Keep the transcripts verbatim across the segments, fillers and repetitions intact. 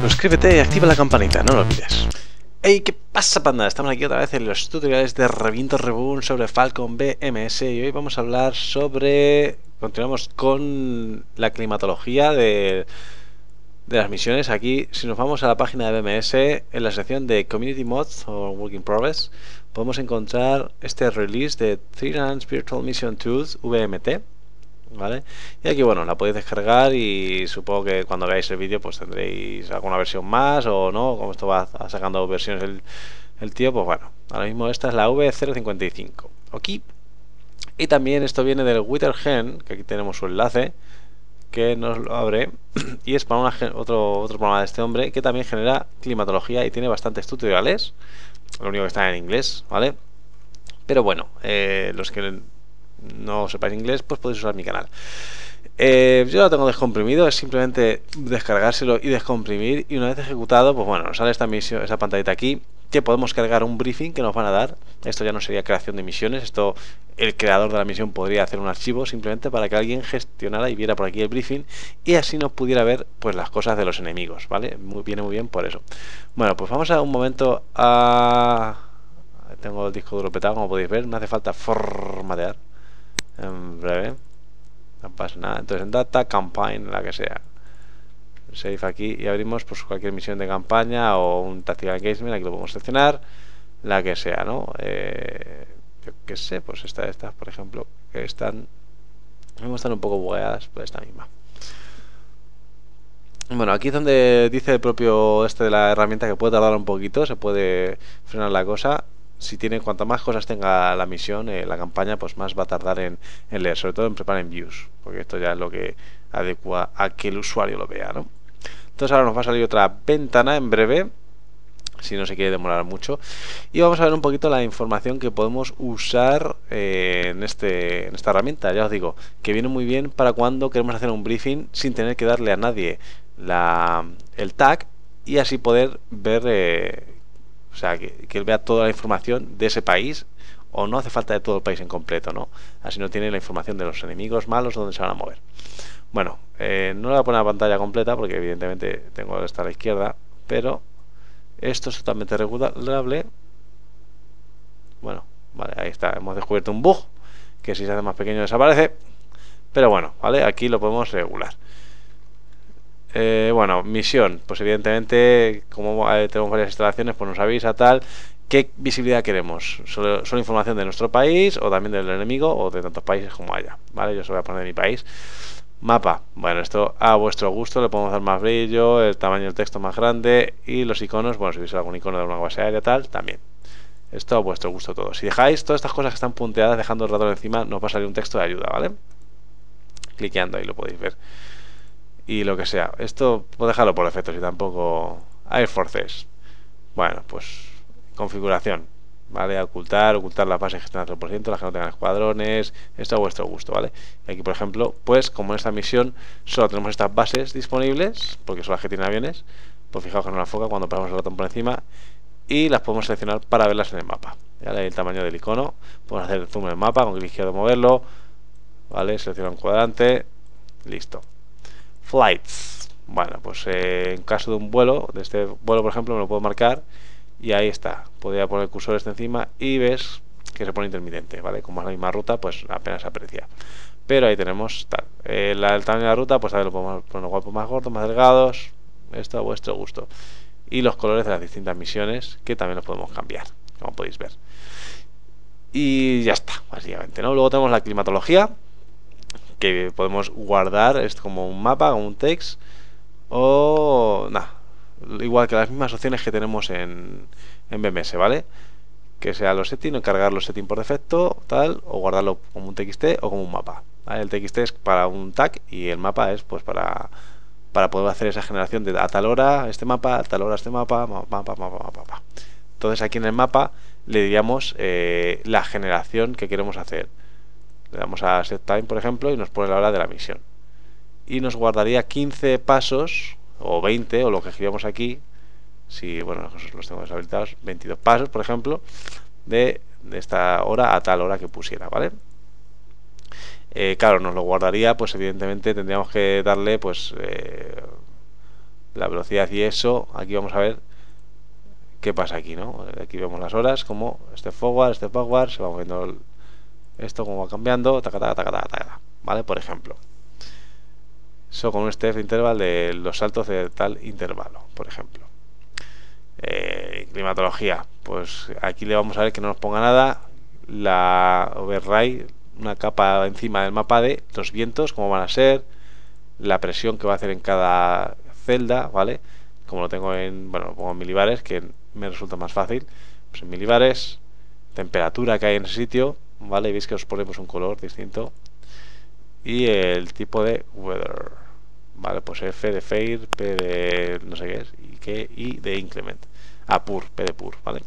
Suscríbete y activa la campanita, no lo olvides. Hey, ¿qué pasa, panda? Estamos aquí otra vez en los tutoriales de Reviento Reboot sobre Falcon B M S y hoy vamos a hablar sobre... Continuamos con la climatología de, de las misiones. Aquí, si nos vamos a la página de B M S, en la sección de Community Mods o Work in Progress, podemos encontrar este release de Three Virtual Mission Tools V M T. ¿Vale? Y aquí, bueno, la podéis descargar y supongo que cuando veáis el vídeo pues tendréis alguna versión más o no, como esto va sacando versiones el, el tío, pues bueno, ahora mismo esta es la V cero cincuenta y cinco. Aquí. Y también esto viene del Withergen, que aquí tenemos su enlace, que nos lo abre, y es para una, otro, otro programa de este hombre que también genera climatología y tiene bastantes tutoriales, lo único que está en inglés, ¿vale? Pero bueno, eh, los que no sepáis inglés, pues podéis usar mi canal. Eh, yo lo tengo descomprimido, es simplemente descargárselo y descomprimir, y una vez ejecutado, pues bueno, nos sale esta misión, esa pantallita aquí, que podemos cargar un briefing que nos van a dar. Esto ya no sería creación de misiones, esto el creador de la misión podría hacer un archivo simplemente para que alguien gestionara y viera por aquí el briefing y así nos pudiera ver pues las cosas de los enemigos, ¿vale? Muy, viene muy bien por eso. Bueno, pues vamos a un momento a... Tengo el disco duro petado, como podéis ver, no hace falta formatear. En breve, no pasa nada. Entonces en data, campaign, la que sea, save aquí y abrimos pues cualquier misión de campaña o un tactical engagement. Aquí lo podemos seleccionar, la que sea, ¿no? Eh, yo qué sé, pues esta, estas, por ejemplo, que están, están un poco bugueadas, pues esta misma. Bueno, aquí es donde dice el propio este de la herramienta que puede tardar un poquito, se puede frenar la cosa. Si tiene, cuanto más cosas tenga la misión, eh, la campaña, pues más va a tardar en, en leer, sobre todo en preparar en views, porque esto ya es lo que adecua a que el usuario lo vea, ¿no? Entonces ahora nos va a salir otra ventana en breve, si no se quiere demorar mucho, y vamos a ver un poquito la información que podemos usar eh, en, este, en esta herramienta. Ya os digo, que viene muy bien para cuando queremos hacer un briefing sin tener que darle a nadie la, el tag y así poder ver... Eh, o sea, que, que él vea toda la información de ese país, o no hace falta de todo el país en completo, ¿no? Así no tiene la información de los enemigos malos donde se van a mover. Bueno, eh, no le voy a poner la pantalla completa porque evidentemente tengo esta a la izquierda, pero esto es totalmente regulable. Bueno, vale, ahí está, hemos descubierto un bug que si se hace más pequeño desaparece, pero bueno, vale, aquí lo podemos regular. Eh, bueno, misión, pues evidentemente como eh, tenemos varias instalaciones, pues nos avisa tal qué visibilidad queremos, solo, solo información de nuestro país o también del enemigo o de tantos países como haya, ¿vale? Yo se voy a poner de mi país. Mapa, bueno, esto a vuestro gusto, le podemos dar más brillo, el tamaño del texto más grande y los iconos, bueno, si veis algún icono de una base aérea tal, también. Esto a vuestro gusto todo. Si dejáis todas estas cosas que están punteadas, dejando el ratón encima, nos va a salir un texto de ayuda, ¿vale? Cliqueando ahí lo podéis ver. Y lo que sea, esto puedo dejarlo por defecto, si tampoco. Air Forces, bueno, pues configuración, vale, ocultar, ocultar las bases gestionadas al cien por ciento, las que no tengan escuadrones, esto a vuestro gusto, vale. Y aquí por ejemplo, pues como en esta misión solo tenemos estas bases disponibles, porque son las que tienen aviones, pues fijaos que no la enfoca cuando pasamos el ratón por encima y las podemos seleccionar para verlas en el mapa, ¿vale? El tamaño del icono, podemos hacer zoom en el mapa, con clic izquierdo moverlo, vale, seleccionar un cuadrante, listo. Flights, bueno, pues eh, en caso de un vuelo, de este vuelo por ejemplo me lo puedo marcar y ahí está, podría poner el cursor este encima y ves que se pone intermitente, ¿vale? Como es la misma ruta, pues apenas se aprecia, pero ahí tenemos tal, eh, la, el tamaño de la ruta, pues ahí lo podemos poner guapos, más gordos, más delgados, esto a vuestro gusto, y los colores de las distintas misiones que también los podemos cambiar, como podéis ver, y ya está, básicamente, ¿no? Luego tenemos la climatología, que podemos guardar, es como un mapa, como un text, o nada, igual que las mismas opciones que tenemos en, en B M S, ¿vale? Que sea los settings, o cargar los settings por defecto, tal, o guardarlo como un T X T o como un mapa, ¿vale? El T X T es para un tag y el mapa es pues para, para poder hacer esa generación de a tal hora este mapa, a tal hora este mapa, mapa, mapa, mapa, mapa. Entonces aquí en el mapa le diríamos eh, la generación que queremos hacer. Le damos a set time por ejemplo y nos pone la hora de la misión y nos guardaría quince pasos o veinte o lo que escribamos aquí, si bueno los tengo deshabilitados, veintidós pasos por ejemplo de, de esta hora a tal hora que pusiera, ¿vale? Eh, claro, nos lo guardaría, pues evidentemente tendríamos que darle pues eh, la velocidad y eso. Aquí vamos a ver qué pasa aquí, ¿no? Aquí vemos las horas, como este forward, este backward, se va moviendo el, esto como va cambiando, taca, taca, taca, taca, taca, ¿vale? Por ejemplo, eso con un step interval de los saltos de tal intervalo, por ejemplo. Eh, climatología, pues aquí le vamos a ver que no nos ponga nada. La overlay, una capa encima del mapa de los vientos, cómo van a ser, la presión que va a hacer en cada celda, ¿vale? Como lo tengo en, bueno, lo pongo en milibares, que me resulta más fácil, pues en milibares, temperatura que hay en ese sitio, ¿vale? Veis que os ponemos un color distinto y el tipo de weather, ¿vale? Pues F de fair, P de no sé qué es y qué y de increment, ah, pur, P de pur, ¿vale?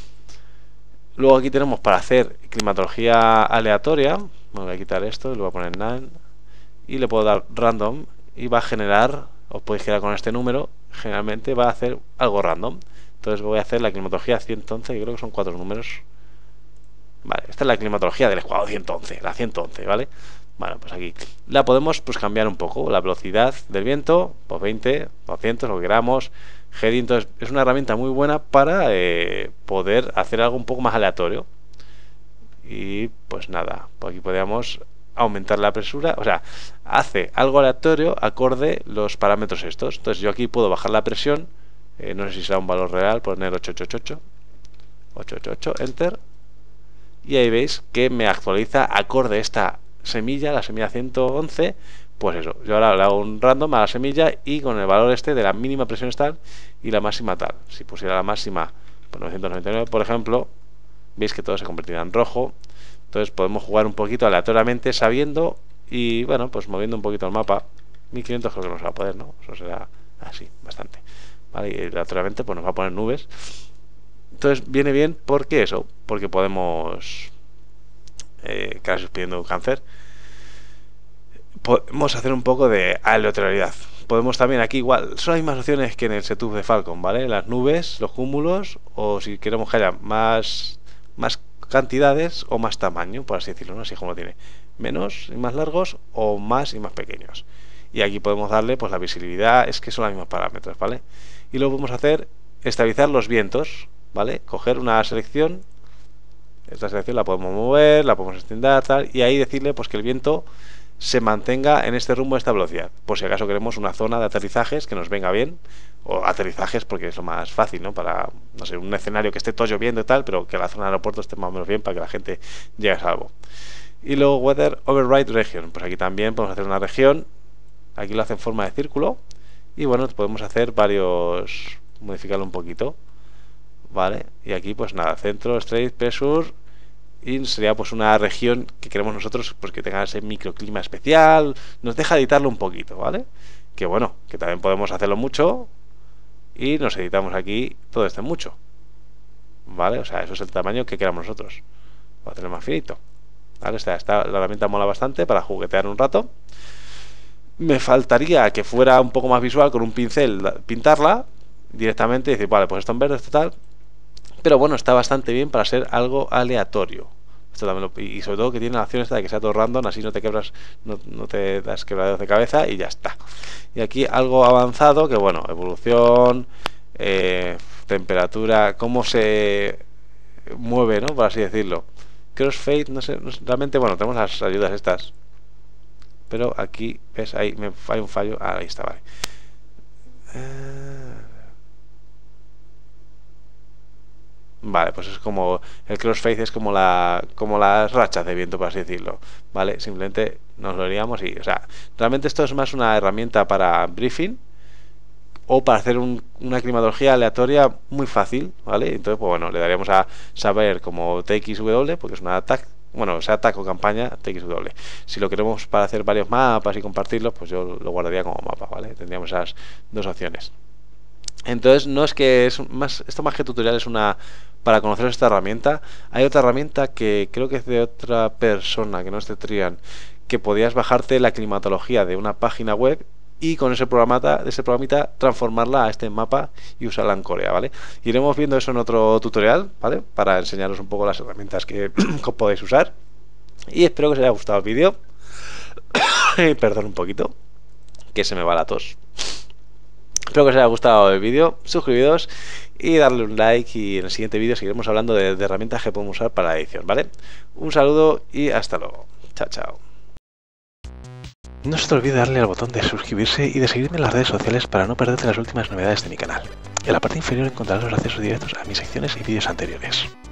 Luego aquí tenemos para hacer climatología aleatoria. Me voy a quitar esto y lo voy a poner none y le puedo dar random y va a generar, os podéis quedar con este número, generalmente va a hacer algo random. Entonces voy a hacer la climatología ciento once, que creo que son cuatro números. Vale, esta es la climatología del escuadrón ciento once, la ciento once, ¿vale? Bueno, pues aquí la podemos pues cambiar un poco, la velocidad del viento, pues veinte, doscientos, lo que queramos. Heading, entonces es una herramienta muy buena para eh, poder hacer algo un poco más aleatorio. Y pues nada, pues aquí podríamos aumentar la presura, o sea, hace algo aleatorio acorde los parámetros estos. Entonces yo aquí puedo bajar la presión, eh, no sé si será un valor real, poner ochocientos ochenta y ocho, ochocientos ochenta y ocho, enter, y ahí veis que me actualiza acorde esta semilla, la semilla ciento once. Pues eso, yo ahora le hago un random a la semilla y con el valor este de la mínima presión tal y la máxima tal. Si pusiera la máxima por novecientos noventa y nueve, por ejemplo, veis que todo se convertirá en rojo. Entonces podemos jugar un poquito aleatoriamente sabiendo y bueno, pues moviendo un poquito el mapa. mil quinientos creo que no se va a poder, ¿no? Eso será así, bastante, ¿vale? Y aleatoriamente pues nos va a poner nubes. Entonces viene bien, ¿por qué eso? Porque podemos, eh, casi pidiendo cáncer, podemos hacer un poco de aleatoriedad. Podemos también aquí igual, son las mismas opciones que en el setup de Falcon, ¿vale? Las nubes, los cúmulos, o si queremos que haya más, más cantidades o más tamaño, por así decirlo, ¿no? Así como lo tiene. Menos y más largos o más y más pequeños. Y aquí podemos darle pues la visibilidad, es que son los mismos parámetros, ¿vale? Y luego podemos hacer estabilizar los vientos, ¿vale? Coger una selección, esta selección la podemos mover, la podemos extender, tal, y ahí decirle pues que el viento se mantenga en este rumbo, a esta velocidad, por si acaso queremos una zona de aterrizajes que nos venga bien, o aterrizajes porque es lo más fácil, ¿no? Para, no sé, un escenario que esté todo lloviendo y tal, pero que la zona de aeropuerto esté más o menos bien para que la gente llegue a salvo. Y luego Weather Override Region, pues aquí también podemos hacer una región, aquí lo hace en forma de círculo, y bueno, podemos hacer varios, modificarlo un poquito, ¿vale? Y aquí pues nada, centro, straight, pressure, y sería pues una región que queremos nosotros pues que tenga ese microclima especial, nos deja editarlo un poquito, ¿vale? Que bueno, que también podemos hacerlo mucho y nos editamos aquí todo este mucho, ¿vale? O sea, eso es el tamaño que queramos nosotros, para tener más finito, ¿vale? Esta, esta, la herramienta mola bastante para juguetear un rato. Me faltaría que fuera un poco más visual, con un pincel pintarla directamente y decir, vale, pues esto en verde, esto tal. Pero bueno, está bastante bien para ser algo aleatorio. Esto también lo, y sobre todo que tiene la opción esta de que sea todo random, así no te quebras, no, no te das quebraderos de cabeza y ya está. Y aquí algo avanzado, que bueno, evolución, eh, temperatura, cómo se mueve, ¿no? Por así decirlo. Crossfade, no sé, no sé, realmente, bueno, tenemos las ayudas estas. Pero aquí, ves, ahí me hay un fallo. Ah, ahí está, vale. Eh, Vale, pues es como el crossfade es como la como las rachas de viento, por así decirlo, ¿vale? Simplemente nos lo haríamos y, o sea, realmente esto es más una herramienta para briefing o para hacer un, una climatología aleatoria muy fácil, ¿vale? Entonces, pues bueno, le daríamos a saber como T X W, porque es una tag, bueno, sea tag o campaña T X W. Si lo queremos para hacer varios mapas y compartirlos, pues yo lo guardaría como mapa, ¿vale? Tendríamos esas dos opciones. Entonces, no es que es más, esto más que tutorial es una para conocer esta herramienta. Hay otra herramienta que creo que es de otra persona, que no es de Trian, que podías bajarte la climatología de una página web y con ese programita, ese programita transformarla a este mapa y usarla en Corea, ¿vale? Iremos viendo eso en otro tutorial, ¿vale? Para enseñaros un poco las herramientas que, que podéis usar. Y espero que os haya gustado el vídeo. Perdón un poquito, que se me va la tos. Espero que os haya gustado el vídeo, suscribiros y darle un like, y en el siguiente vídeo seguiremos hablando de, de herramientas que podemos usar para la edición, ¿vale? Un saludo y hasta luego. Chao, chao. No se te olvide darle al botón de suscribirse y de seguirme en las redes sociales para no perderte las últimas novedades de mi canal. En la parte inferior encontrarás los accesos directos a mis secciones y vídeos anteriores.